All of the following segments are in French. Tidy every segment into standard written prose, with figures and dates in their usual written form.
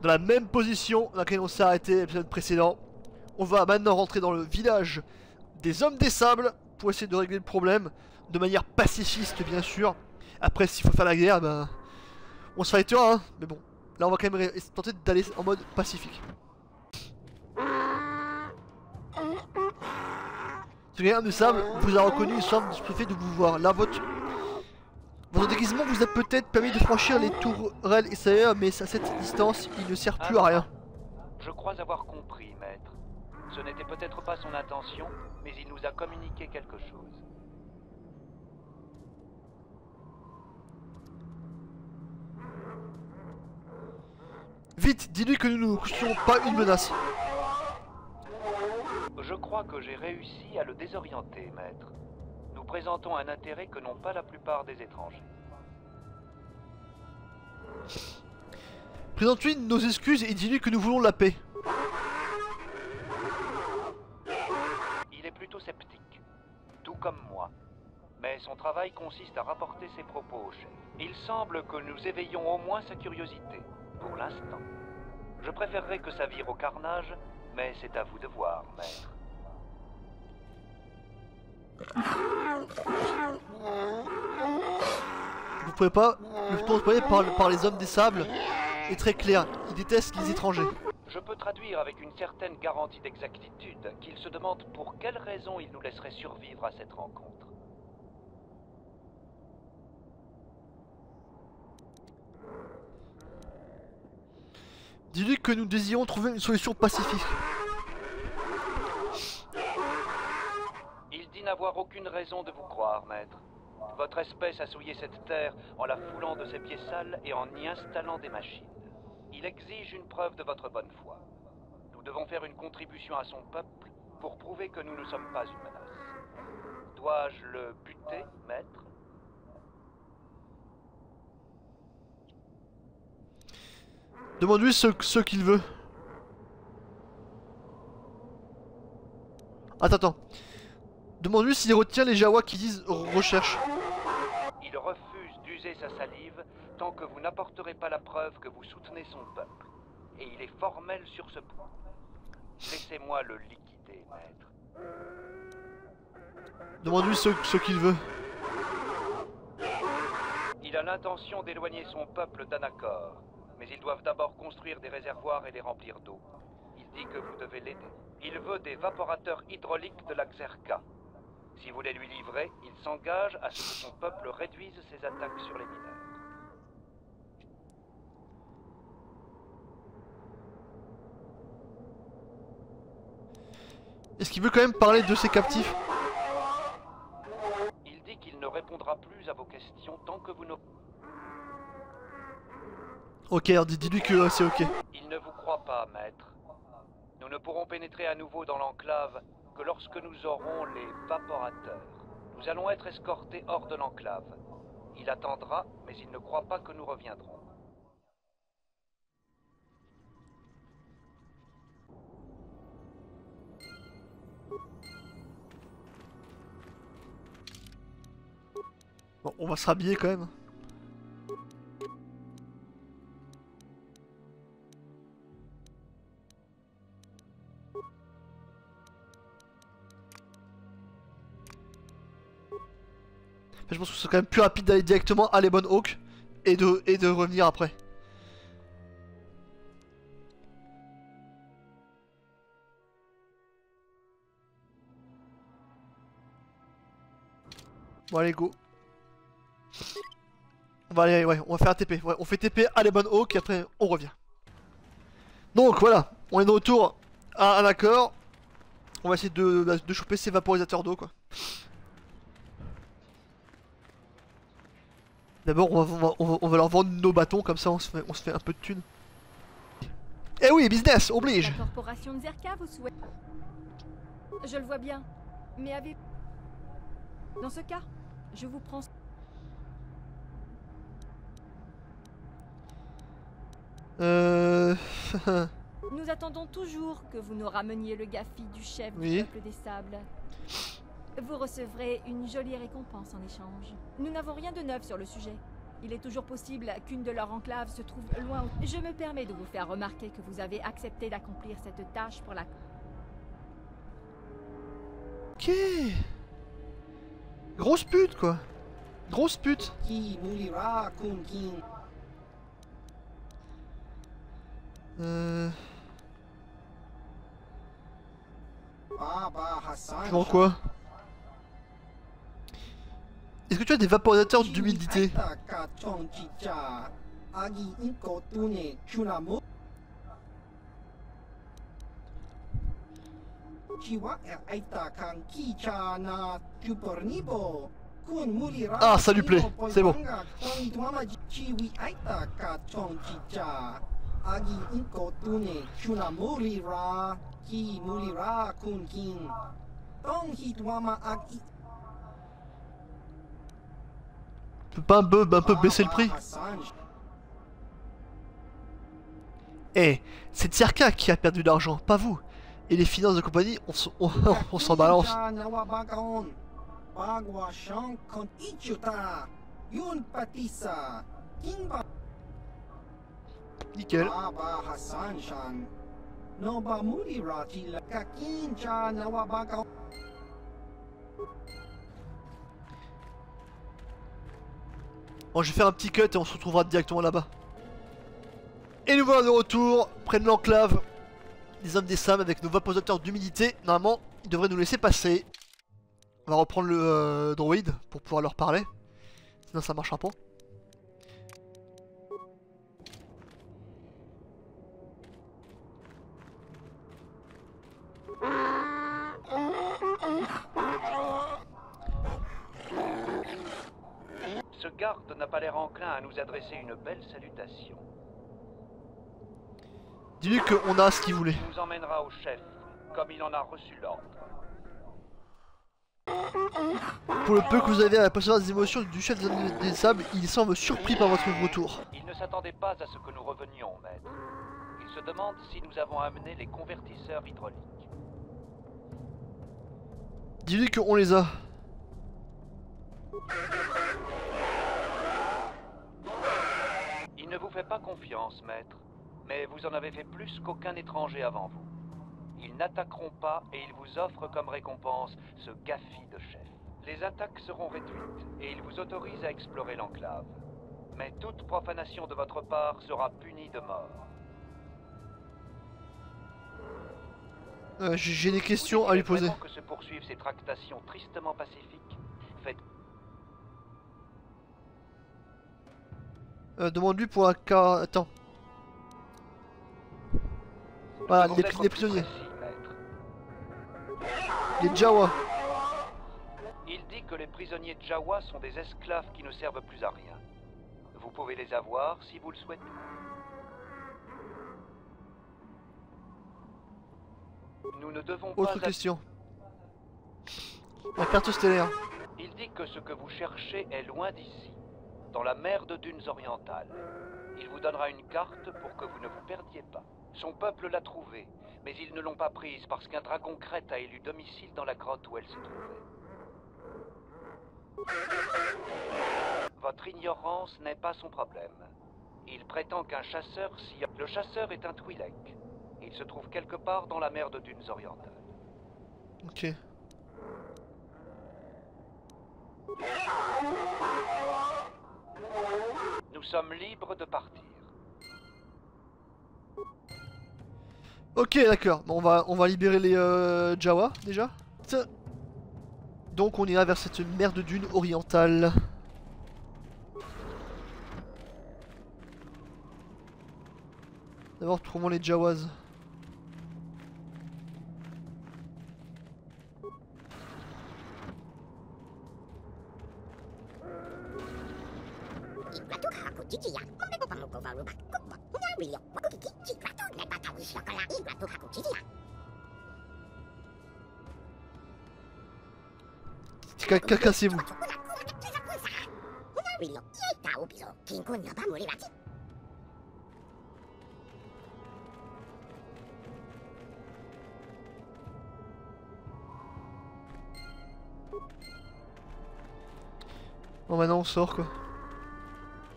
dans la même position dans laquelle on s'est arrêté l'épisode précédent. On va maintenant rentrer dans le village des hommes des sables pour essayer de régler le problème de manière pacifiste bien sûr. Après s'il faut faire la guerre, ben on se fightera hein. Mais bon, là on va quand même tenter d'aller en mode pacifique. Ce gars de sable vous a reconnu et semble stupéfait de vous voir. Là votre déguisement vous a peut-être permis de franchir les tourelles extérieures, mais à cette distance il ne sert plus à rien. Je crois avoir compris, maître. Ce n'était peut-être pas son intention, mais il nous a communiqué quelque chose. Vite, dis-lui que nous ne constituons pas une menace. Je crois que j'ai réussi à le désorienter, maître. Nous présentons un intérêt que n'ont pas la plupart des étrangers. Présente-lui nos excuses et dis-lui que nous voulons la paix. Il est plutôt sceptique, tout comme moi. Mais son travail consiste à rapporter ses propos au chef. Il semble que nous éveillons au moins sa curiosité, pour l'instant. Je préférerais que ça vire au carnage, mais c'est à vous de voir, maître. Vous pouvez pas. Le ton employé par les hommes des sables est très clair. Ils détestent les étrangers. Je peux traduire avec une certaine garantie d'exactitude qu'il se demande pour quelle raison il nous laisserait survivre à cette rencontre. Dis-lui que nous désirons trouver une solution pacifique. Il dit n'avoir aucune raison de vous croire, maître. Votre espèce a souillé cette terre en la foulant de ses pieds sales et en y installant des machines. Il exige une preuve de votre bonne foi. Nous devons faire une contribution à son peuple pour prouver que nous ne sommes pas une menace. Dois-je le buter, maître? Demande-lui ce qu'il veut. Attends. Demande-lui s'il retient les Jawa qui disent recherche. Il refuse d'user sa salive tant que vous n'apporterez pas la preuve que vous soutenez son peuple. Et il est formel sur ce point. Laissez-moi le liquider, maître. Demande-lui ce qu'il veut. Il a l'intention d'éloigner son peuple d'Anacor. Mais ils doivent d'abord construire des réservoirs et les remplir d'eau. Il dit que vous devez l'aider. Il veut des vaporateurs hydrauliques de la Xerka. Si vous les lui livrez, il s'engage à ce que son peuple réduise ses attaques sur les mineurs. Est-ce qu'il veut quand même parler de ses captifs? Il dit qu'il ne répondra plus à vos questions tant que vous ne... Ok, alors dis-lui que c'est ok. Il ne vous croit pas, maître. Nous ne pourrons pénétrer à nouveau dans l'enclave que lorsque nous aurons les vaporateurs. Nous allons être escortés hors de l'enclave. Il attendra, mais il ne croit pas que nous reviendrons. Bon, on va se rhabiller quand même. Je pense que c'est quand même plus rapide d'aller directement à l'Ebon Hawk et de revenir après. Bon allez go. On va aller, ouais, on va faire un TP. Ouais, on fait TP à l'Ebon Hawk et après on revient. Donc voilà, on est de retour à un accord. On va essayer de choper ces vaporisateurs d'eau quoi. D'abord on va leur vendre nos bâtons, comme ça on se fait un peu de thunes. Eh oui, business, oblige. La corporation de Xerka vous souhaite... Je le vois bien, mais avez... Dans ce cas, je vous prends... Nous attendons toujours que vous nous rameniez le Gafi du chef du peuple des sables. Vous recevrez une jolie récompense en échange. Nous n'avons rien de neuf sur le sujet. Il est toujours possible qu'une de leurs enclaves se trouve loin. Je me permets de vous faire remarquer que vous avez accepté d'accomplir cette tâche pour la... Ok. Grosse pute quoi. Grosse pute. Je vends quoi? Est-ce que tu as des vaporisateurs d'humidité? Ah, ça lui plaît, c'est bon. Tu peux pas un peu baisser le prix? Eh, c'est Tsiarka qui a perdu de l'argent, pas vous. Et les finances de compagnie, on s'en balance. Nickel. Bon, je vais faire un petit cut et on se retrouvera directement là-bas. Et nous voilà de retour près de l'enclave des hommes des sables avec nos vaporisateurs d'humidité. Normalement, ils devraient nous laisser passer. On va reprendre le droïde pour pouvoir leur parler. Sinon ça marchera pas. Ce garde n'a pas l'air enclin à nous adresser une belle salutation. Dis-lui qu'on a ce qu'il voulait. Il nous emmènera au chef, comme il en a reçu l'ordre. Pour le peu que vous avez à l'apercevoir des émotions du chef des sables, il semble surpris par votre retour. Il ne s'attendait pas à ce que nous revenions, maître. Il se demande si nous avons amené les convertisseurs hydrauliques. Dis-lui qu'on les a. Il ne vous fait pas confiance, maître, mais vous en avez fait plus qu'aucun étranger avant vous. Ils n'attaqueront pas et ils vous offrent comme récompense ce GAFI de chef. Les attaques seront réduites et ils vous autorisent à explorer l'enclave. Mais toute profanation de votre part sera punie de mort. J'ai des questions à lui poser. Que se poursuivent ces tractations tristement pacifiques. Faites... Demande-lui pour un cas... Attends. Voilà, les prisonniers. Les Jawa. Il dit que les prisonniers Jawa sont des esclaves qui ne servent plus à rien. Vous pouvez les avoir si vous le souhaitez. Nous ne devons pas... Autre question. La carte stellaire. Il dit que ce que vous cherchez est loin d'ici, dans la mer de Dunes orientales. Il vous donnera une carte pour que vous ne vous perdiez pas. Son peuple l'a trouvée, mais ils ne l'ont pas prise parce qu'un dragon crête a élu domicile dans la grotte où elle se trouvait. Votre ignorance n'est pas son problème. Il prétend qu'un chasseur s'y... Le chasseur est un Twi'lek. Il se trouve quelque part dans la mer de Dunes orientales. Ok. Nous sommes libres de partir. Ok, d'accord. Bon, on va libérer les Jawa déjà. Donc on ira vers cette mer de dunes orientale. D'abord trouvons les Jawas. Cassez-vous. Bon maintenant on sort quoi.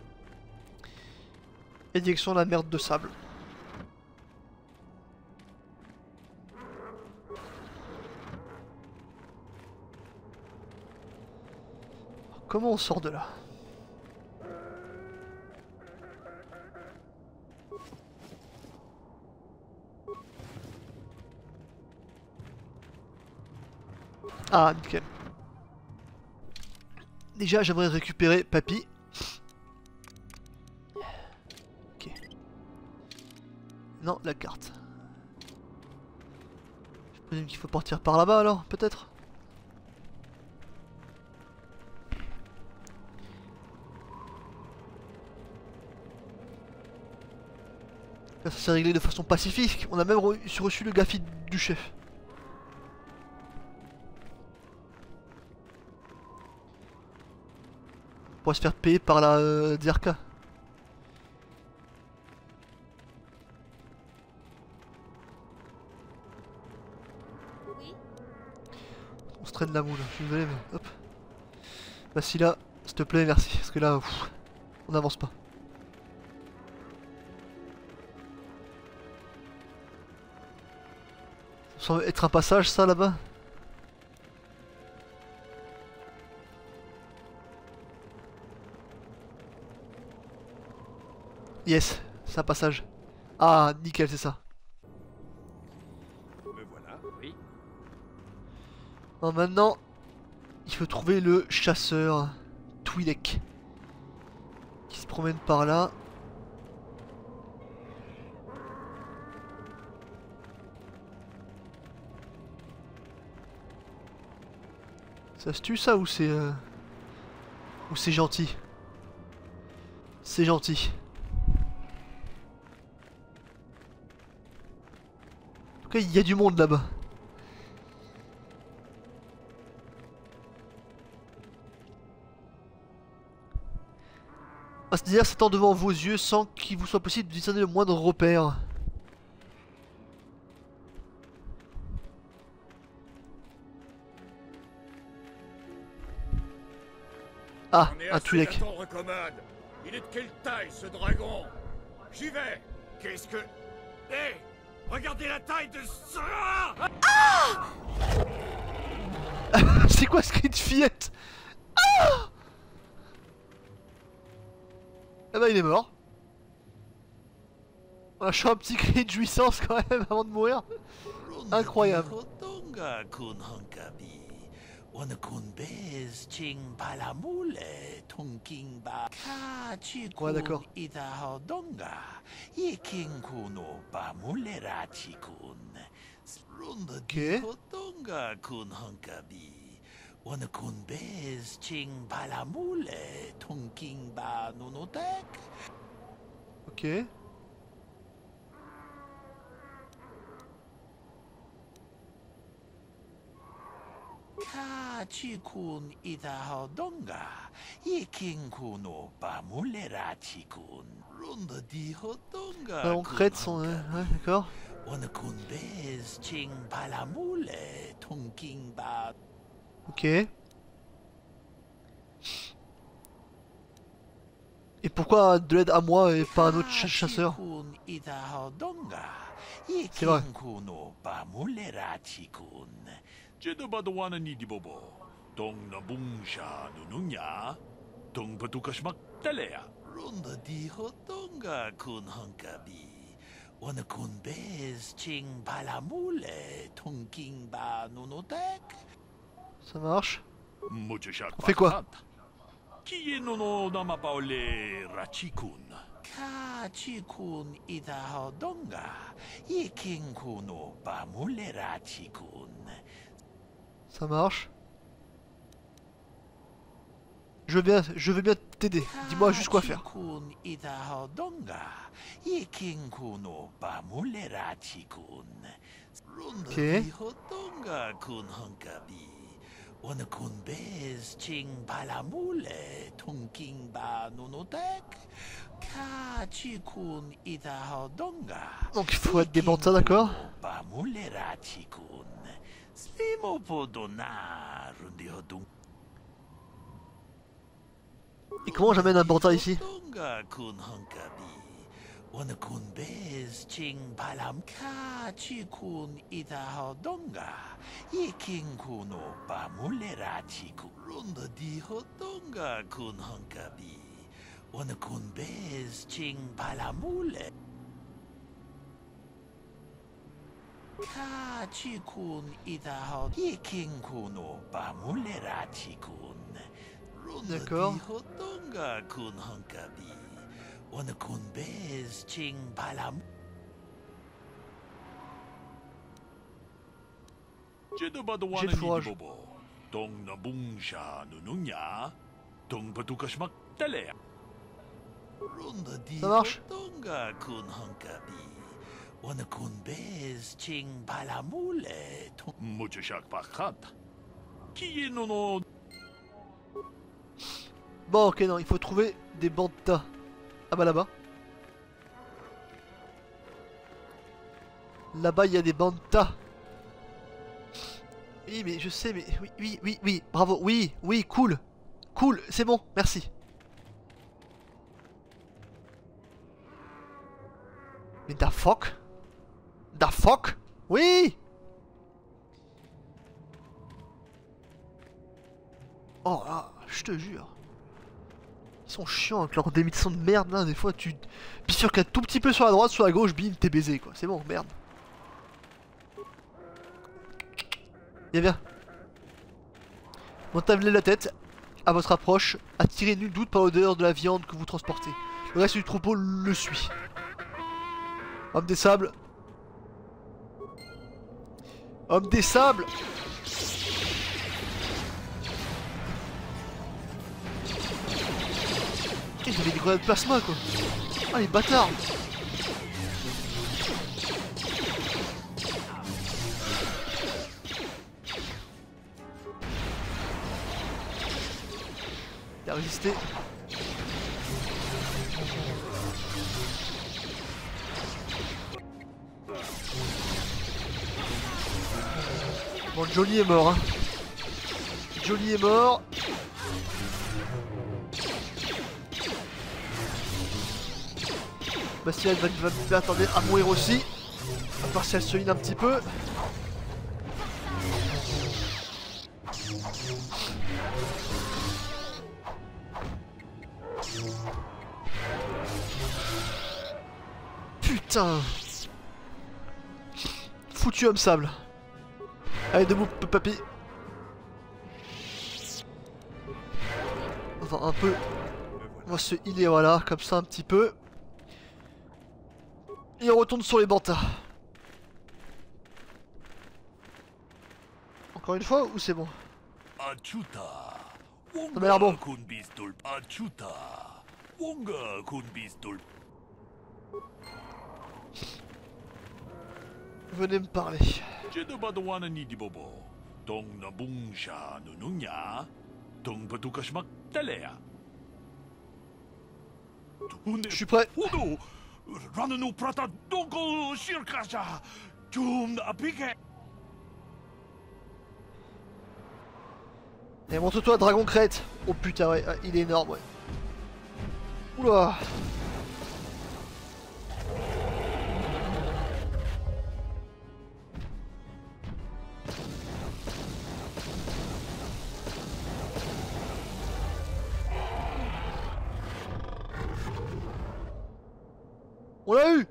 Et direction la mer de sable. Comment on sort de là? Ah, nickel. Déjà, j'aimerais récupérer Papy. Ok. Non, la carte. Je présume qu'il faut partir par là-bas alors, peut-être? Là, ça s'est réglé de façon pacifique. On a même reçu le graphite du chef. On pourrait se faire payer par la DRK. Oui. On se traîne la moule, je suis désolé mais hop. Bah si là, s'il te plaît, merci. Parce que là, on n'avance pas. Ça semble être un passage ça là-bas. Yes, c'est un passage. Ah, nickel, c'est ça. Me voilà, oui. Alors maintenant, il faut trouver le chasseur Twi'lek qui se promène par là. Ça se tue ça ou c'est gentil? C'est gentil. En tout cas, il y a du monde là-bas. Ah, c'est-à-dire s'étend devant vos yeux sans qu'il vous soit possible de discerner le moindre repère. Ah, On est un assez Twi'lek. d'attendre, commode. Il est de quelle taille, ce dragon? J'y vais. Qu'est-ce que... Hé, regardez la taille de ça. C'est quoi ce cri de fillette? Ah, eh ben il est mort. On a lâché un petit cri de jouissance quand même avant de mourir. Incroyable. Ouais, d'accord. Ok. Ok. Bah, on crête son... ouais, d'accord. Ok. Et pourquoi de l'aide à moi et pas à un autre chasseur? C'est vrai. 제도바도와는 이디보보 동나붕샤 누누냐 동바두카시막 달래야 론더 디호똥가 군헝가비 오늘 군베스 칭 발라몰레 통킹바 누노텍 Ça marche. 무주샷 On fait quoi? 키에노노 나마파올레 라치군 카치군 이다호똥가 이킹쿠노 바몰레 라치군 Ça marche. Je veux bien t'aider. Dis-moi juste quoi faire. Ok. Donc il faut être des bantas, d'accord? Et comment j'amène un banta ici? Wanakun bez ching balam ka chikun ita hodonga. Iking kuno bamulera chiku. Runda di hodonga kun hankabi. Wanakun bez ching balamule. Ka chikun ita hod. Iking kuno bamulera chikun. Runda di hodonga kun hankabi. Wanakun bez ching balam. J'ai de J'ai de fourrage. bobo. Tong na bungsha nununya. Tong patukashmak taler. Ça marche. Tonga kun hankabi. Wanakun bez ching balamule. Mocheshak pakat. Qui est nono? Bon, ok, non, il faut trouver des bantas. Ah bah là-bas. Là-bas, il y a des bantas. Oui, mais je sais, mais... Oui, bravo, oui, cool. Cool, c'est bon, merci. Mais da fuck? Da fuck? Oui! Oh là, je te jure. Ils sont chiants avec leur démission de merde là, des fois tu... Puis sûr qu'un tout petit peu sur la droite, sur la gauche, bim, t'es baisé quoi. C'est bon, merde. Viens, viens. Montez la tête, à votre approche, attirez nul doute par l'odeur de la viande que vous transportez. Le reste du troupeau le suit. Homme des sables. Homme des sables. Ils avaient des grenades de plasma quoi. Ah les bâtards. Il a résisté. Bon, Johnny est mort hein. Johnny est mort. Bastien va attendre à mourir aussi. À part si elle se heal un petit peu. Putain. Foutu homme sable. Allez debout papy. Enfin un peu. On va se healer voilà comme ça un petit peu. Et on retourne sur les bantas. Encore une fois ou c'est bon? Achuta. Ça m'a l'air bon. Kun bistol. Achuta. Wonga kun bistol. Venez me parler. J'ai de badwana ni di bobo. Tong na bungsha nununya. Tong patukashmak taler. Je suis prêt. Udo. Rananu prata donko shirkasha. Tum apike. Et montre-toi dragon crête. Oh putain ouais, il est énorme ouais. Oula. On l'a eu.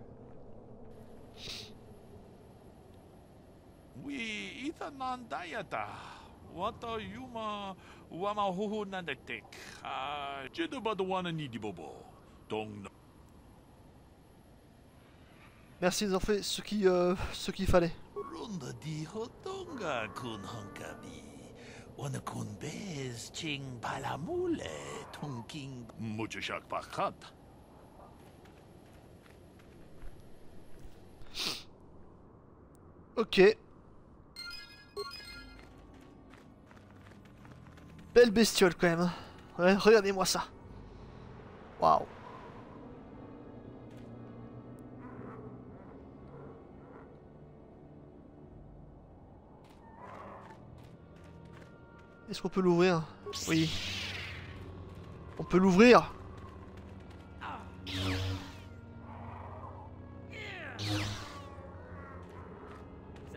Oui, itanandayata. Wata yuma wama huhu nandetek. J'ai de badwana ni di bobo. Tong na. Merci, ils ont fait ce qu'il fallait. Runda di hodonga kun hankabi. Wanakun bez ching balamule tonking. Mocheshak pakat. Ok. Belle bestiole quand même. Ouais, regardez-moi ça. Waouh. Est-ce qu'on peut l'ouvrir? Oui. On peut l'ouvrir.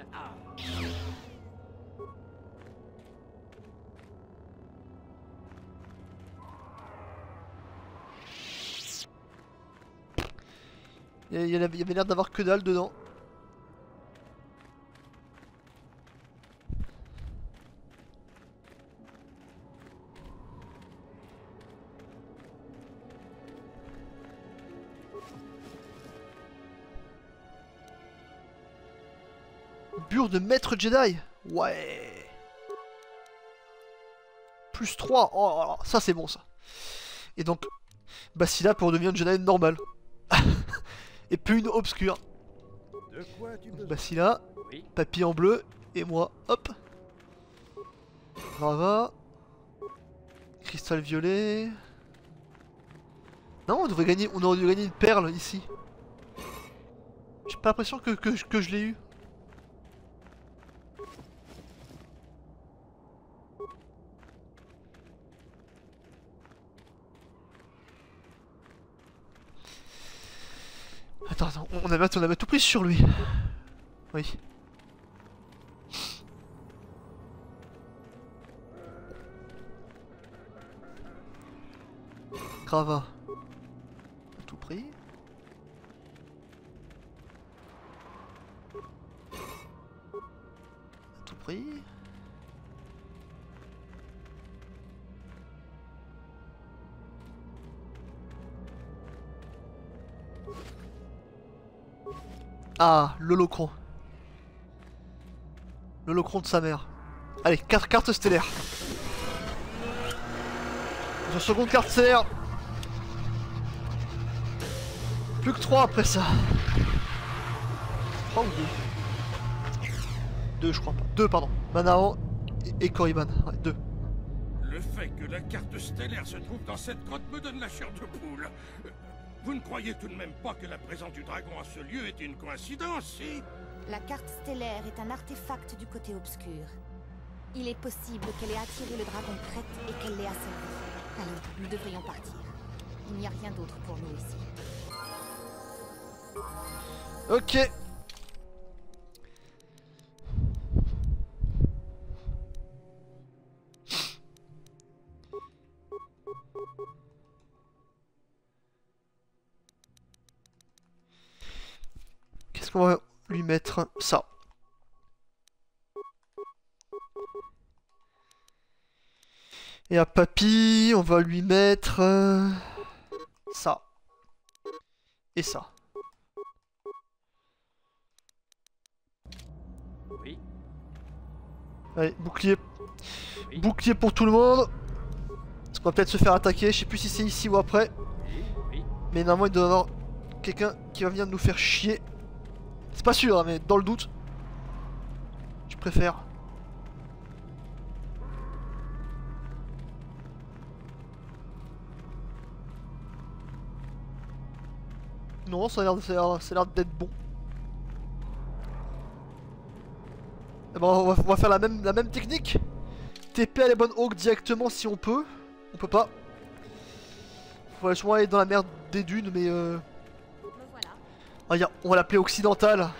Il y avait l'air d'avoir que dalle dedans. Bure de maître Jedi. Ouais. Plus 3. Oh, ça c'est bon ça. Et donc, Bastila pour devenir une Jedi normale. Et plus une obscure. Bastila, papy en bleu, et moi, hop. Grava. Cristal violet. Non, on aurait dû gagner une perle ici. J'ai pas l'impression que je l'ai eu. Attends, on avait tout pris sur lui. Oui. Grava. On a tout pris. On a tout pris. Ah, l'holocron. L'holocron de sa mère. Allez, carte stellaire. Sur seconde carte stellaire. Plus que 3 après ça. 3 ou 2 2 je crois pas. 2 pardon. Manao et Korriban. Ouais, 2. Le fait que la carte stellaire se trouve dans cette grotte me donne la chair de poule. Vous ne croyez tout de même pas que la présence du dragon à ce lieu est une coïncidence, si? La carte stellaire est un artefact du côté obscur. Il est possible qu'elle ait attiré le dragon Crête et qu'elle l'ait asservi. Alors, nous devrions partir. Il n'y a rien d'autre pour nous ici. Ok. Qu'est-ce qu'on va lui mettre? Ça. Et à Papy, on va lui mettre ça. Et ça. Oui. Allez, bouclier. Oui. Bouclier pour tout le monde. Parce qu'on va peut-être se faire attaquer. Je sais plus si c'est ici ou après. Oui. Oui. Mais normalement, il doit y avoir quelqu'un qui va venir nous faire chier. C'est pas sûr, hein, mais dans le doute, je préfère. Non, ça a l'air d'être bon. Eh ben, on va faire la même technique. TP à les bonnes hawks directement si on peut. On peut pas. Faut sûrement aller dans la mer des dunes, mais Me voilà. regarde, on va l'appeler occidentale.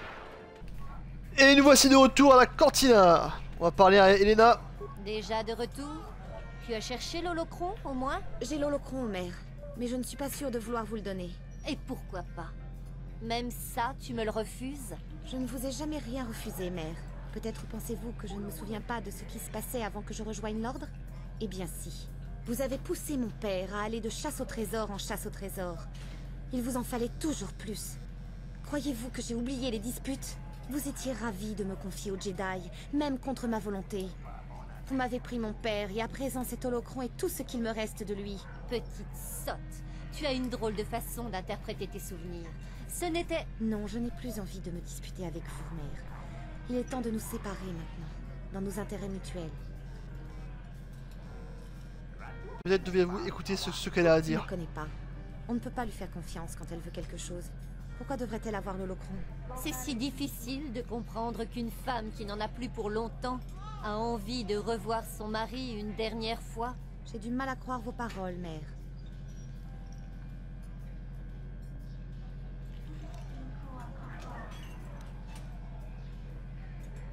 Et nous voici de retour à la cantina. On va parler à Elena. Déjà de retour? Tu as cherché l'holocron, au moins? J'ai l'holocron, mère. Mais je ne suis pas sûre de vouloir vous le donner. Et pourquoi pas? Même ça, tu me le refuses? Je ne vous ai jamais rien refusé, mère. Peut-être pensez-vous que je ne me souviens pas de ce qui se passait avant que je rejoigne l'ordre? Eh bien si. Vous avez poussé mon père à aller de chasse au trésor en chasse au trésor. Il vous en fallait toujours plus. Croyez-vous que j'ai oublié les disputes? Vous étiez ravi de me confier aux Jedi, même contre ma volonté. Vous m'avez pris mon père, et à présent cet holocron est tout ce qu'il me reste de lui. Petite sotte, tu as une drôle de façon d'interpréter tes souvenirs. Ce n'était... Non, je n'ai plus envie de me disputer avec vous, mère. Il est temps de nous séparer maintenant, dans nos intérêts mutuels. Peut-être deviez-vous écouter ce qu'elle a à Je ne dire. la connais pas. On ne peut pas lui faire confiance quand elle veut quelque chose. Pourquoi devrait-elle avoir l'holocron? C'est si difficile de comprendre qu'une femme qui n'en a plus pour longtemps a envie de revoir son mari une dernière fois. J'ai du mal à croire vos paroles, mère.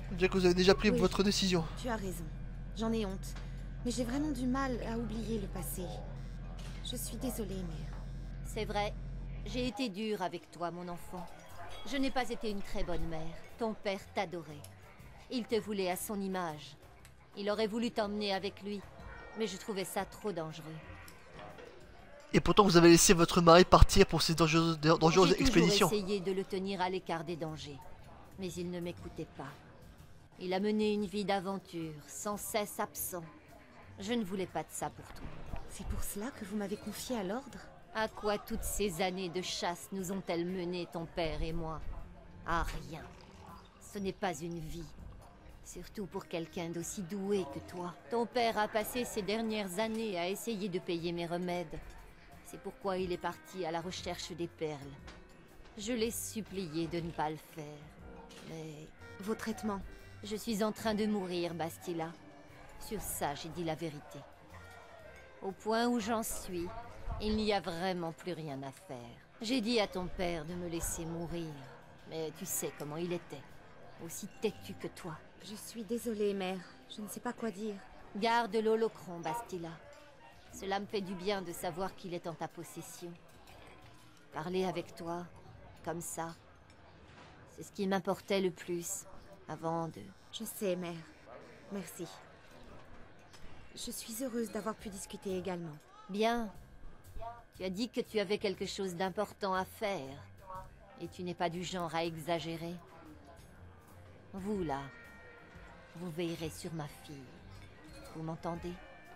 On dirait que vous avez déjà pris Oui. votre décision. Tu as raison. J'en ai honte. Mais j'ai vraiment du mal à oublier le passé. Je suis désolée, mère. C'est vrai. J'ai été dure avec toi, mon enfant. Je n'ai pas été une très bonne mère. Ton père t'adorait. Il te voulait à son image. Il aurait voulu t'emmener avec lui. Mais je trouvais ça trop dangereux. Et pourtant vous avez laissé votre mari partir pour ces dangereuses expéditions. J'ai toujours essayé de le tenir à l'écart des dangers. Mais il ne m'écoutait pas. Il a mené une vie d'aventure, sans cesse absent. Je ne voulais pas de ça pour toi. C'est pour cela que vous m'avez confié à l'ordre? À quoi toutes ces années de chasse nous ont-elles mené, ton père et moi? À rien. Ce n'est pas une vie. Surtout pour quelqu'un d'aussi doué que toi. Ton père a passé ces dernières années à essayer de payer mes remèdes. C'est pourquoi il est parti à la recherche des perles. Je l'ai supplié de ne pas le faire. Mais... Vos traitements? Je suis en train de mourir, Bastila. Sur ça, j'ai dit la vérité. Au point où j'en suis, il n'y a vraiment plus rien à faire. J'ai dit à ton père de me laisser mourir. Mais tu sais comment il était. Aussi têtu que toi. Je suis désolée, mère. Je ne sais pas quoi dire. Garde l'holocron, Bastila. Cela me fait du bien de savoir qu'il est en ta possession. Parler avec toi, comme ça, c'est ce qui m'importait le plus, avant de... Je sais, mère. Merci. Je suis heureuse d'avoir pu discuter également. Bien. Tu as dit que tu avais quelque chose d'important à faire. Et tu n'es pas du genre à exagérer. Vous, là, vous veillerez sur ma fille. Vous m'entendez?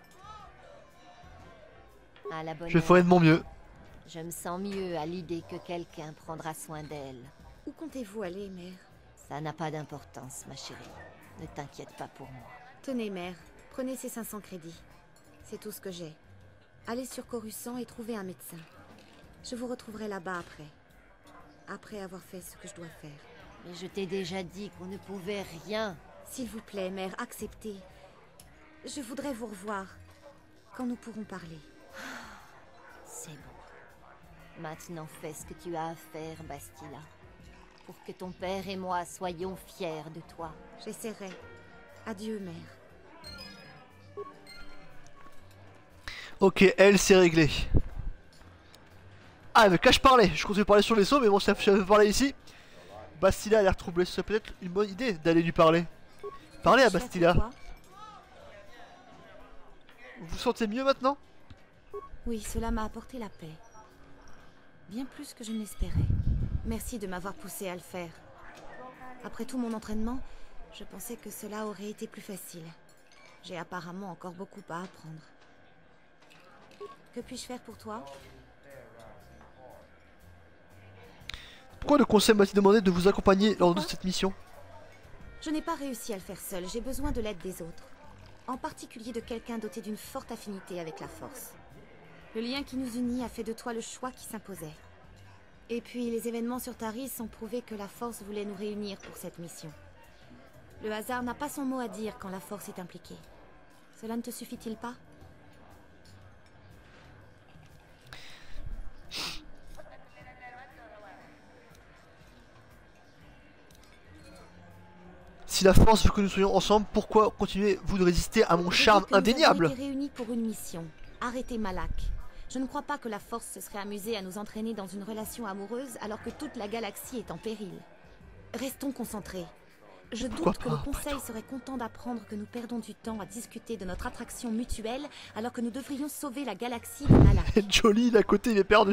À la bonne Je ferai de mon mieux. Je me sens mieux à l'idée que quelqu'un prendra soin d'elle. Où comptez-vous aller, mère? Ça n'a pas d'importance, ma chérie. Ne t'inquiète pas pour moi. Tenez, mère. Prenez ces 500 crédits. C'est tout ce que j'ai. Allez sur Coruscant et trouvez un médecin. Je vous retrouverai là-bas après. Après avoir fait ce que je dois faire. Mais je t'ai déjà dit qu'on ne pouvait rien. S'il vous plaît, mère, acceptez. Je voudrais vous revoir. Quand nous pourrons parler. C'est bon. Maintenant, fais ce que tu as à faire, Bastila. Pour que ton père et moi soyons fiers de toi. J'essaierai. Adieu, mère. Ok, elle, c'est réglé. Ah, avec là je parlais. Je continue de parler sur le vaisseau, mais bon, ça fait parler ici. Bastila a l'air troublée. Ce serait peut-être une bonne idée d'aller lui parler. Parlez à Bastila. Vous vous sentez mieux maintenant? Oui, cela m'a apporté la paix. Bien plus que je ne l'espérais. Merci de m'avoir poussé à le faire. Après tout mon entraînement, je pensais que cela aurait été plus facile. J'ai apparemment encore beaucoup à apprendre. Que puis-je faire pour toi? Pourquoi le conseil m'a-t-il demandé de vous accompagner lors de cette mission? Je n'ai pas réussi à le faire seul, j'ai besoin de l'aide des autres. En particulier de quelqu'un doté d'une forte affinité avec la force. Le lien qui nous unit a fait de toi le choix qui s'imposait. Et puis les événements sur Taris ont prouvé que la force voulait nous réunir pour cette mission. Le hasard n'a pas son mot à dire quand la force est impliquée. Cela ne te suffit-il pas? Si la force veut que nous soyons ensemble, pourquoi continuez-vous de résister à mon charme indéniable? Nous avons été réunis pour une mission. Arrêter Malak. Je ne crois pas que la force se serait amusée à nous entraîner dans une relation amoureuse alors que toute la galaxie est en péril. Restons concentrés. Je doute que le Conseil serait content d'apprendre que nous perdons du temps à discuter de notre attraction mutuelle alors que nous devrions sauver la galaxie de Malak. Jolie, d'à côté, il est perdu.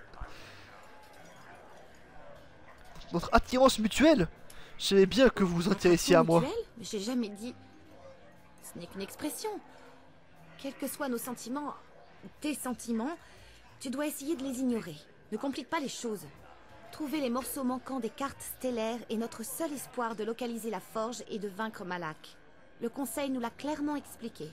Notre attirance mutuelle? Je savais bien que vous vous intéressiez à moi. Mais j'ai jamais dit... Ce n'est qu'une expression. Quels que soient nos sentiments, tes sentiments, tu dois essayer de les ignorer. Ne complique pas les choses. Trouver les morceaux manquants des cartes stellaires est notre seul espoir de localiser la forge et de vaincre Malak. Le Conseil nous l'a clairement expliqué.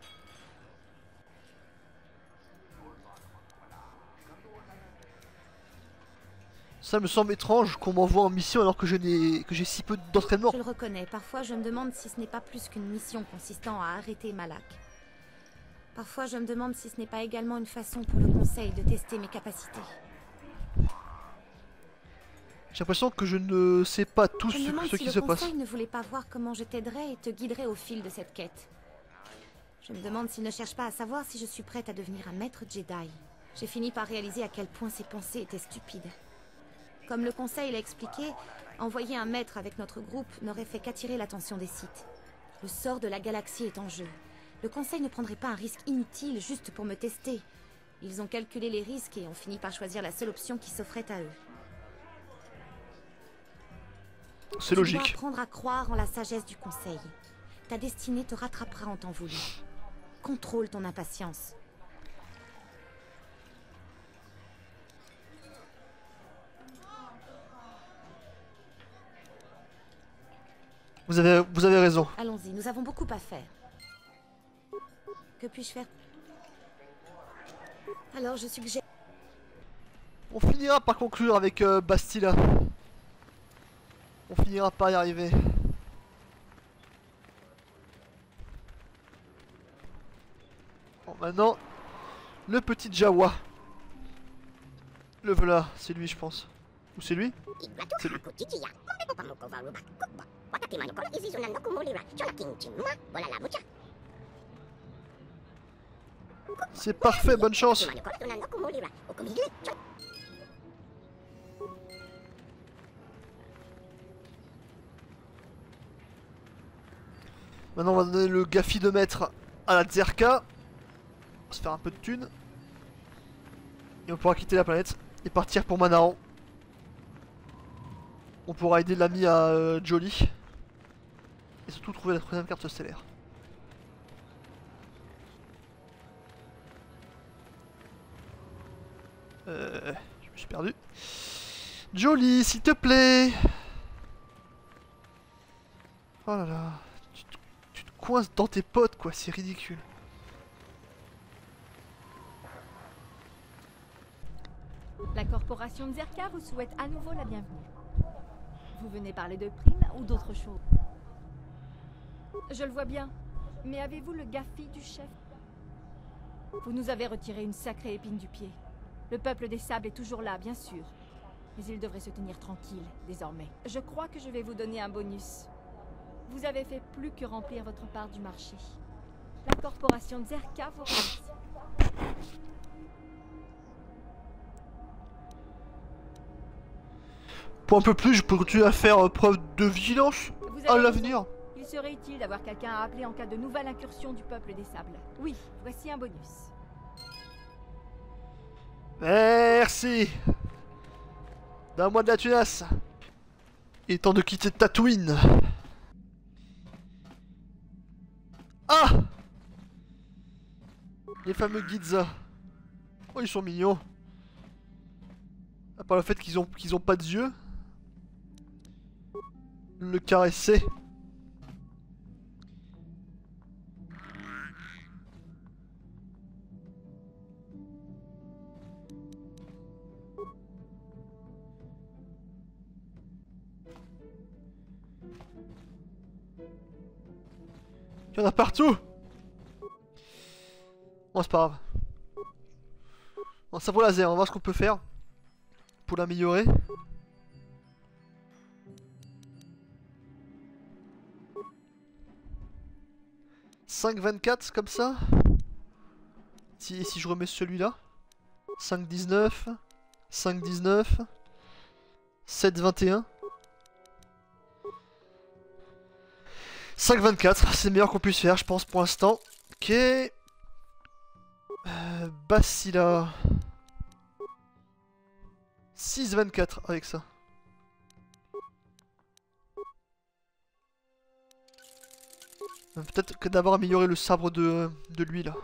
Ça me semble étrange qu'on m'envoie en mission alors que j'ai si peu d'entraînement. Je le reconnais, parfois je me demande si ce n'est pas plus qu'une mission consistant à arrêter Malak. Parfois je me demande si ce n'est pas également une façon pour le Conseil de tester mes capacités. J'ai l'impression que je ne sais pas tout Je me demande ce si qui se le passe. conseil ne voulait pas voir comment je t'aiderais et te guiderais au fil de cette quête. Je me demande s'il ne cherche pas à savoir si je suis prête à devenir un maître Jedi. J'ai fini par réaliser à quel point ses pensées étaient stupides. Comme le conseil l'a expliqué, envoyer un maître avec notre groupe n'aurait fait qu'attirer l'attention des Sith. Le sort de la galaxie est en jeu. Le conseil ne prendrait pas un risque inutile juste pour me tester. Ils ont calculé les risques et ont fini par choisir la seule option qui s'offrait à eux. C'est Tu logique. dois apprendre à croire en la sagesse du conseil. Ta destinée te rattrapera en temps voulu. Contrôle ton impatience. Vous avez raison. Allons-y, nous avons beaucoup à faire. Que puis-je faire? Alors, je suggère... On finira par conclure avec Bastila. On finira par y arriver. Bon, maintenant, le petit Jawa. Le voilà, c'est lui, je pense. Ou c'est lui? C'est lui. C'est parfait, bonne chance. Maintenant on va donner le Gafi de maître à la Zerka. On va se faire un peu de thunes. Et on pourra quitter la planète et partir pour Manaran. On pourra aider l'ami à Jolly. Et surtout trouver la troisième carte stellaire. Je me suis perdu. Jolly, s'il te plaît. Oh là là. Tu te coinces dans tes potes quoi, c'est ridicule. La corporation de Zerka vous souhaite à nouveau la bienvenue. Vous venez parler de primes ou d'autre chose? Je le vois bien. Mais avez-vous le Gafi du chef? Vous nous avez retiré une sacrée épine du pied. Le peuple des sables est toujours là, bien sûr. Mais il devrait se tenir tranquille, désormais. Je crois que je vais vous donner un bonus. Vous avez fait plus que remplir votre part du marché. La corporation de Zerka vous remercie. Pour un peu plus, je peux continuer à faire preuve de vigilance à l'avenir. Il serait utile d'avoir quelqu'un à appeler en cas de nouvelle incursion du peuple des sables. Oui, voici un bonus. Merci. Donne-moi de la tunasse. Il est temps de quitter Tatooine. Ah! Les fameux Gitza. Oh, ils sont mignons. À part le fait qu'ils ont pas de yeux. Le caresser. Il y en a partout. Bon, c'est pas grave. Bon, ça vaut laser, on va voir ce qu'on peut faire pour l'améliorer. « 5,24 comme ça. Si je remets celui-là. 5,19. 5,19. 7,21. 5,24, c'est le meilleur qu'on puisse faire, je pense, pour l'instant. Ok. Bastila. 6,24 avec ça. Peut-être que d'abord améliorer le sabre de lui là.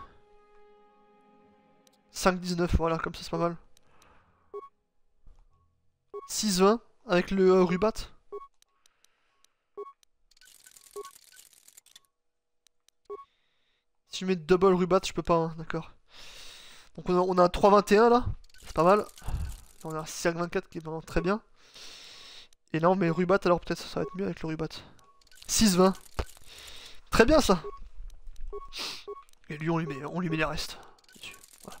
5,19, voilà, comme ça c'est pas mal. 6,20 avec le rubat. Si je mets double rubat, je peux pas, hein, d'accord. Donc on a un 3,21 là, c'est pas mal. On a un 5,24 qui est vraiment très bien. Et là on met rubat, alors peut-être ça va être mieux avec le rubat. 6,20. Très bien ça. Et lui on lui met les restes. Voilà.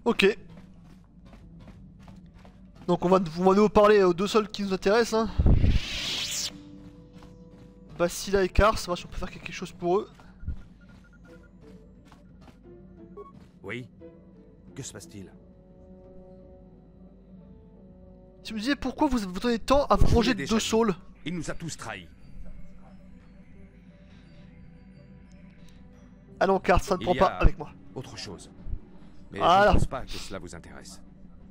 Ok. Donc on va nous parler aux deux seuls qui nous intéressent. Hein. Bastila et Kars, on va voir si on peut faire quelque chose pour eux. Oui. Que se passe-t-il? Si vous me disiez pourquoi vous donnez tant à vous manger deux saules. Il nous a tous trahis. Allons Kars, ça ne prend pas avec moi. Autre chose. Mais voilà. je ne pense pas que cela vous intéresse.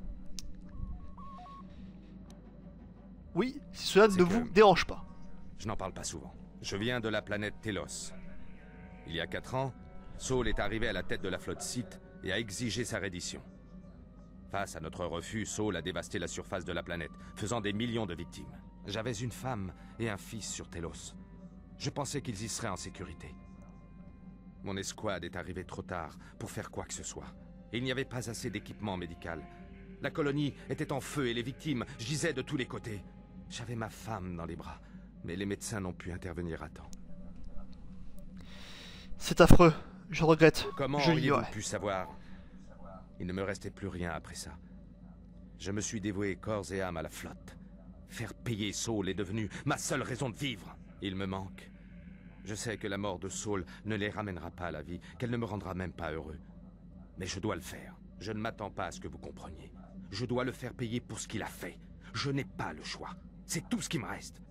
Oui, si cela ne vous dérange pas. Je n'en parle pas souvent. Je viens de la planète Telos. Il y a 4 ans, Saul est arrivé à la tête de la flotte Sith et a exigé sa reddition. Face à notre refus, Saul a dévasté la surface de la planète, faisant des millions de victimes. J'avais une femme et un fils sur Telos. Je pensais qu'ils y seraient en sécurité. Mon escouade est arrivée trop tard pour faire quoi que ce soit. Il n'y avait pas assez d'équipement médical. La colonie était en feu et les victimes gisaient de tous les côtés. J'avais ma femme dans les bras, mais les médecins n'ont pu intervenir à temps. C'est affreux, je regrette. Comment auriez-vous pu savoir? Il ne me restait plus rien après ça. Je me suis dévoué corps et âme à la flotte. Faire payer Saul est devenu ma seule raison de vivre. Il me manque. Je sais que la mort de Saul ne les ramènera pas à la vie, qu'elle ne me rendra même pas heureux. Mais je dois le faire. Je ne m'attends pas à ce que vous compreniez. Je dois le faire payer pour ce qu'il a fait. Je n'ai pas le choix. C'est tout ce qui me reste.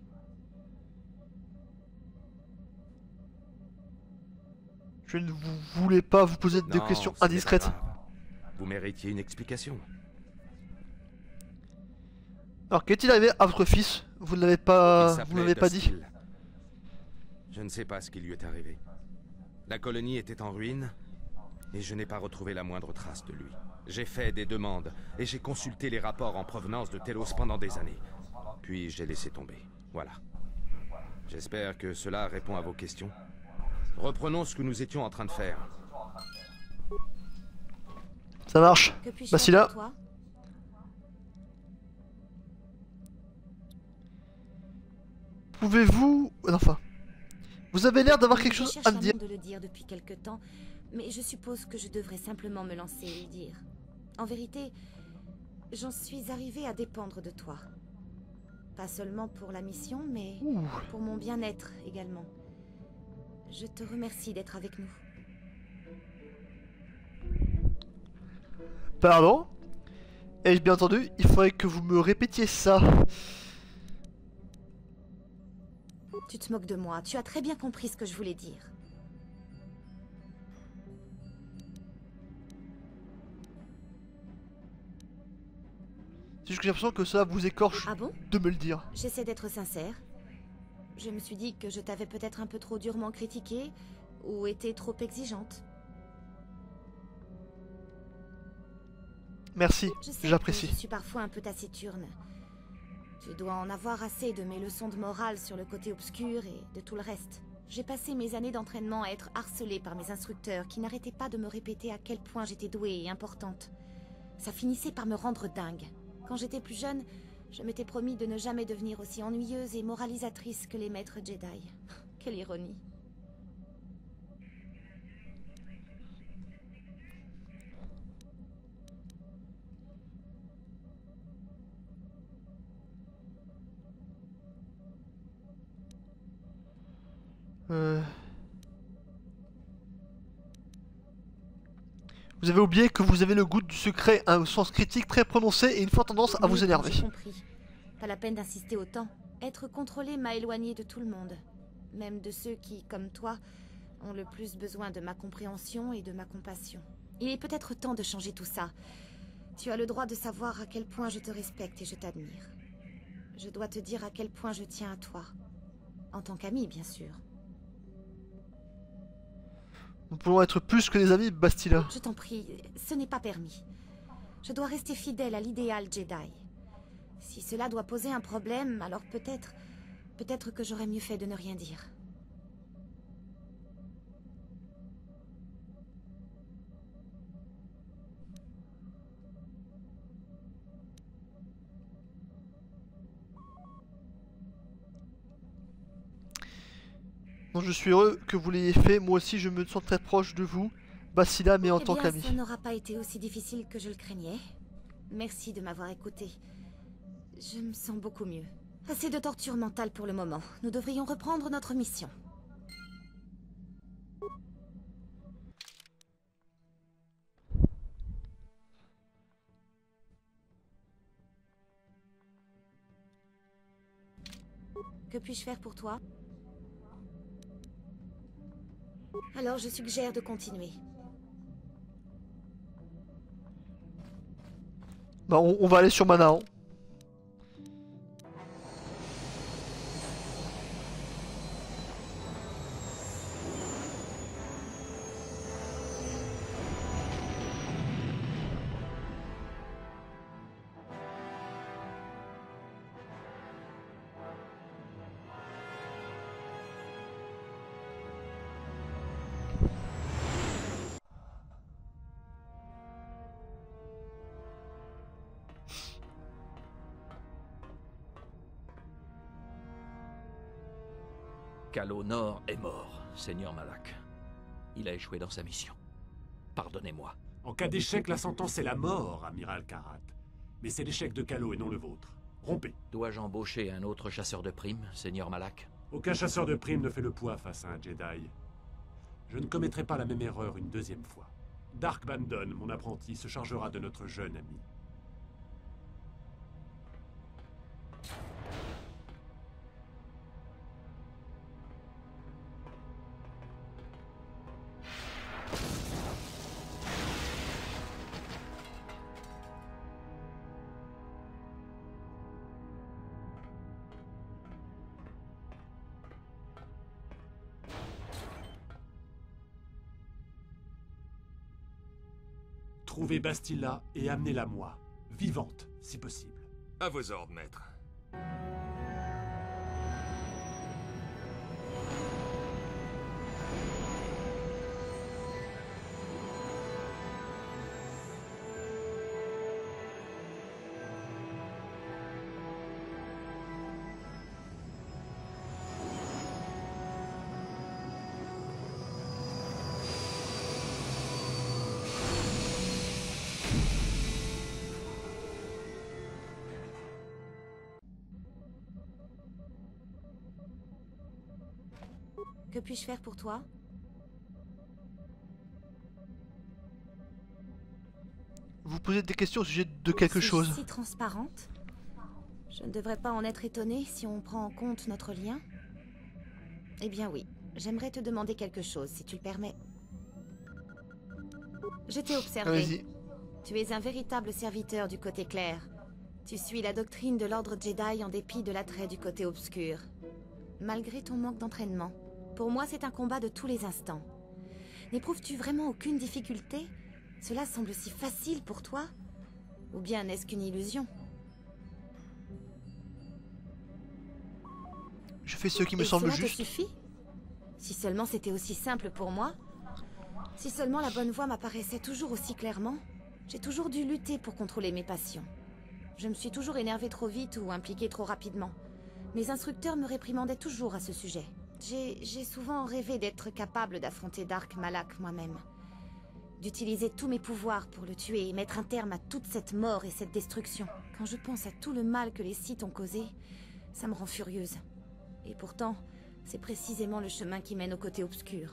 Je ne voulais pas vous poser de questions indiscrètes. Vous méritiez une explication. Alors, qu'est-il arrivé à votre fils? Vous ne l'avez pas, dit. Je ne sais pas ce qui lui est arrivé. La colonie était en ruine et je n'ai pas retrouvé la moindre trace de lui. J'ai fait des demandes et j'ai consulté les rapports en provenance de Telos pendant des années. Puis j'ai laissé tomber. Voilà. J'espère que cela répond à vos questions. Reprenons ce que nous étions en train de faire. Ça marche. Bastila. Pouvez-vous... Enfin... Vous avez l'air d'avoir quelque chose à me dire. Je cherche de le dire depuis quelque temps, mais je suppose que je devrais simplement me lancer et le dire. En vérité, j'en suis arrivée à dépendre de toi. Pas seulement pour la mission, mais pour mon bien-être également. Je te remercie d'être avec nous. Pardon? Ai-je bien entendu? Il faudrait que vous me répétiez ça. Tu te moques de moi, tu as très bien compris ce que je voulais dire. C'est juste que j'ai l'impression que ça vous écorche de me le dire. J'essaie d'être sincère. Je me suis dit que je t'avais peut-être un peu trop durement critiqué ou été trop exigeante. Merci, j'apprécie. Je suis parfois un peu taciturne. Tu dois en avoir assez de mes leçons de morale sur le côté obscur et de tout le reste. J'ai passé mes années d'entraînement à être harcelée par mes instructeurs qui n'arrêtaient pas de me répéter à quel point j'étais douée et importante. Ça finissait par me rendre dingue. Quand j'étais plus jeune, je m'étais promis de ne jamais devenir aussi ennuyeuse et moralisatrice que les maîtres Jedi. Quelle ironie. Vous avez oublié que vous avez le goût du secret, un sens critique très prononcé et une forte tendance à vous énerver. J'ai compris. Pas la peine d'insister autant. Être contrôlé m'a éloigné de tout le monde. Même de ceux qui, comme toi, ont le plus besoin de ma compréhension et de ma compassion. Il est peut-être temps de changer tout ça. Tu as le droit de savoir à quel point je te respecte et je t'admire. Je dois te dire à quel point je tiens à toi. En tant qu'ami, bien sûr. Nous pouvons être plus que des amis, Bastila. Je t'en prie, ce n'est pas permis. Je dois rester fidèle à l'idéal Jedi. Si cela doit poser un problème, alors peut-être que j'aurais mieux fait de ne rien dire. Donc je suis heureux que vous l'ayez fait, moi aussi je me sens très proche de vous. Bastila, mais en Eh tant bien, qu'ami. ça n'aura pas été aussi difficile que je le craignais. Merci de m'avoir écouté. Je me sens beaucoup mieux. Assez de torture mentale pour le moment. Nous devrions reprendre notre mission. Que puis-je faire pour toi? Alors, je suggère de continuer. Bah, on va aller sur Manaan. Calo Nord est mort, Seigneur Malak. Il a échoué dans sa mission. Pardonnez-moi. En cas d'échec, la sentence est la mort, Amiral Karat. Mais c'est l'échec de Calo et non le vôtre. Rompez. Dois-je embaucher un autre chasseur de primes, Seigneur Malak? Aucun chasseur de primes ne fait le poids face à un Jedi. Je ne commettrai pas la même erreur une deuxième fois. Dark Bandon, mon apprenti, se chargera de notre jeune ami. Trouvez Bastila et amenez-la moi, vivante, si possible. À vos ordres, maître. Que puis-je faire pour toi? Vous posez des questions au sujet de quelque chose. Suis-je si transparente? Je ne devrais pas en être étonnée si on prend en compte notre lien. Eh bien oui, j'aimerais te demander quelque chose, si tu le permets. Je t'ai observé. Allez-y. Tu es un véritable serviteur du côté clair. Tu suis la doctrine de l'ordre Jedi en dépit de l'attrait du côté obscur. Malgré ton manque d'entraînement, pour moi c'est un combat de tous les instants. N'éprouves-tu vraiment aucune difficulté? Cela semble si facile pour toi? Ou bien n'est-ce qu'une illusion? Je fais ce qui me Et semble cela juste. te suffit? Si seulement c'était aussi simple pour moi. Si seulement la bonne voie m'apparaissait toujours aussi clairement. J'ai toujours dû lutter pour contrôler mes passions. Je me suis toujours énervée trop vite ou impliquée trop rapidement. Mes instructeurs me réprimandaient toujours à ce sujet. J'ai souvent rêvé d'être capable d'affronter Dark Malak moi-même. D'utiliser tous mes pouvoirs pour le tuer et mettre un terme à toute cette mort et cette destruction. Quand je pense à tout le mal que les Sith ont causé, ça me rend furieuse. Et pourtant, c'est précisément le chemin qui mène au côté obscur.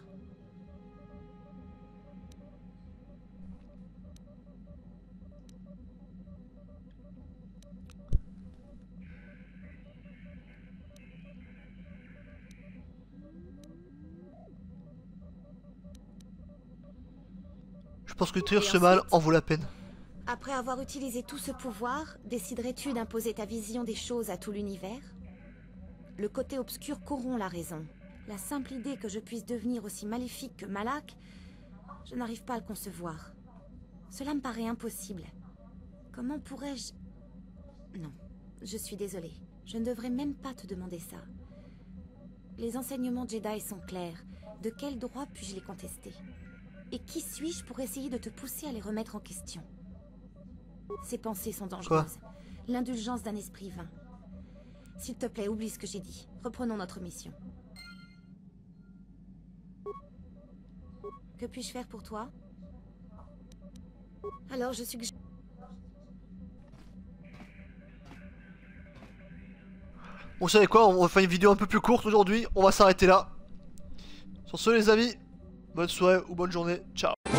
Je pense que trahir ce mal en vaut la peine. Après avoir utilisé tout ce pouvoir, déciderais-tu d'imposer ta vision des choses à tout l'univers? Le côté obscur corrompt la raison. La simple idée que je puisse devenir aussi maléfique que Malak, je n'arrive pas à le concevoir. Cela me paraît impossible. Comment pourrais-je... Non, je suis désolée. Je ne devrais même pas te demander ça. Les enseignements Jedi sont clairs. De quel droit puis-je les contester? Et qui suis-je pour essayer de te pousser à les remettre en question? Ces pensées sont dangereuses. L'indulgence d'un esprit vain. S'il te plaît, oublie ce que j'ai dit. Reprenons notre mission. Que puis-je faire pour toi? Alors je suggère... Bon, vous savez quoi, on va faire une vidéo un peu plus courte aujourd'hui, on va s'arrêter là. Sur ce les amis, bonne soirée ou bonne journée, ciao.